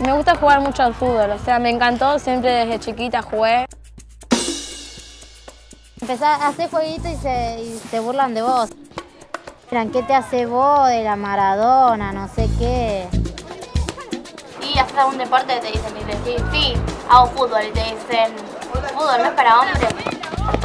Me gusta jugar mucho al fútbol, o sea, me encantó, siempre desde chiquita jugué. Empezás a hacer jueguitos y se burlan de vos. Miran, ¿qué te hace vos de la Maradona? No sé qué. ¿Y haces algún deporte? Te dicen, y te decís, sí, hago fútbol. Y te dicen, fútbol no es para hombres.